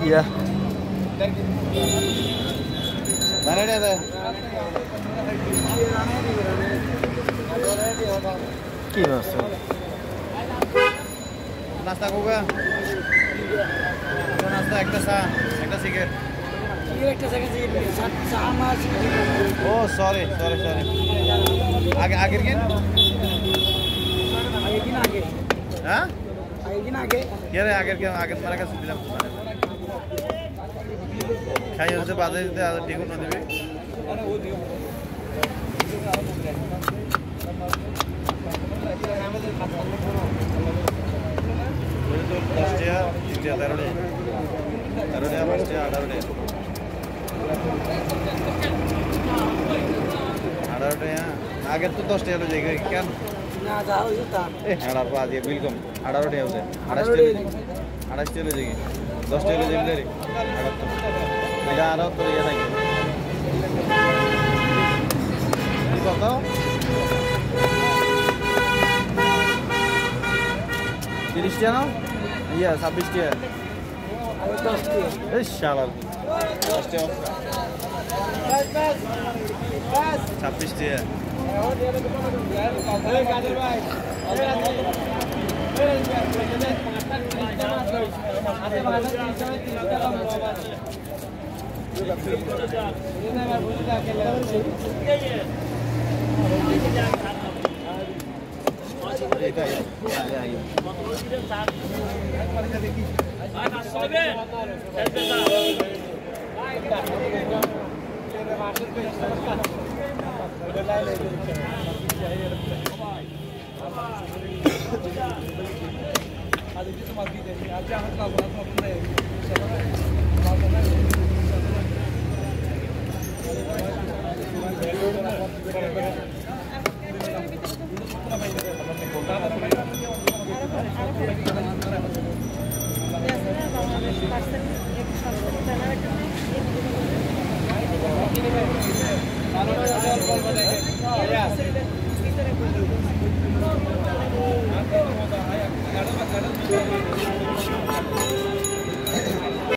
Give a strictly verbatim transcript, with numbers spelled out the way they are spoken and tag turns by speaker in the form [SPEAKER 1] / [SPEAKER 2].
[SPEAKER 1] Iya.
[SPEAKER 2] Mana dia tu?
[SPEAKER 1] Ki nasta?
[SPEAKER 2] Nasta kau kan? Kau nasta ekta sa, ekta sikit.
[SPEAKER 3] Ini ekta second sikit. Sama sikit.
[SPEAKER 2] Oh sorry, sorry, sorry. Agar agar kan?
[SPEAKER 3] Agar kan agar.
[SPEAKER 2] Hah?
[SPEAKER 3] Agar kan agar.
[SPEAKER 2] Kira agar kan agar mana kan sudah. Kaya tu pada itu ada tiga nanti be. Itu dua dia, tiga taruh deh. Taruh deh, pas dia taruh deh. Taruh deh ya. Agar tu dua dia lo jaga kan?
[SPEAKER 3] Nah, jauh itu tak.
[SPEAKER 2] Eh, ada apa aja, bilkom. Taruh deh udah. Ada dia, ada dia lo jaga. Dua dia lo jaga deh. Ada tu. Tidak ada tu ya lagi. Ini kau? Tiris dia no? Iya, sabis dia.
[SPEAKER 3] Ayo tos dia.
[SPEAKER 2] Eh, shalar. Tos dia.
[SPEAKER 3] Bas, bas, bas.
[SPEAKER 2] Sabis dia.
[SPEAKER 3] Oh, dia ada depan tu. Eh, kader baik. Ada mana tiga tiga kamu bawa. Ini nak buat apa lagi?
[SPEAKER 2] Itu ya. Ya, ya.